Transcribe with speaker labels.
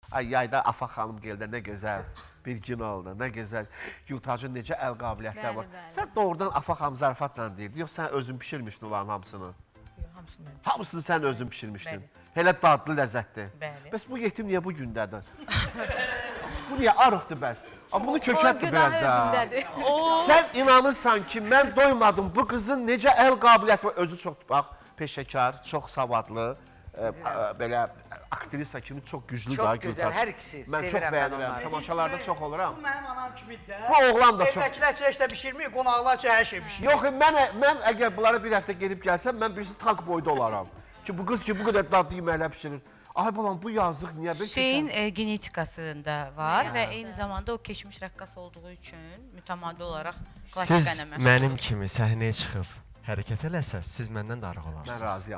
Speaker 1: Ay yayda Afaq xanım gəldə nə gözəl bir gün oldu, nə gözəl. Gültacın necə əl qabiliyyətlər var. Sən doğrudan Afaq xanım zarafatla deyirdi, yox sən özün pişirmişdin onların hamısını?
Speaker 2: Yox, hamısını.
Speaker 1: Hamısını sən özün pişirmişdin. Elə dadlı, ləzzətli.
Speaker 2: Bəli.
Speaker 1: Bəs bu yetim niyə bu gündədir? Bu niyə arıqdır bəs? Bunu kökətdir biraz da. Sən inanırsan ki, mən doymadım, bu qızın necə əl qabiliyyəti var. Özü çox, bax, peşəkar, çox savadlı, belə aktrisa kimi çox güclü daha Gültaç.
Speaker 3: Çox gözəl, hər ikisi.
Speaker 1: Mən çox bəyənirəm, tamaşalarda çox oluram.
Speaker 4: Bu mənim anam kimidir də.
Speaker 1: Bu oğlan da çox...
Speaker 4: Evdəkilər heç də pişirmir, qonaqlar heç hər şey pişirir.
Speaker 1: Yox, mən əgər bunlara bir həftə gedib gəlsəm, mən birisi tank boyda olaram. Ki, bu qız ki, bu qədər dadlı yeməklər pişirir. Ay balam, bu yazıq niyə?
Speaker 2: Hüseyin genetikasında var və eyni zamanda o keçmiş rəqqas olduğu üçün mütəmadi olaraq klasika
Speaker 5: Siz mənim kimi səhnəyə çıxıb hərəkət eləsəz, siz məndən də arıq olarsınız.
Speaker 1: Mən razıyam.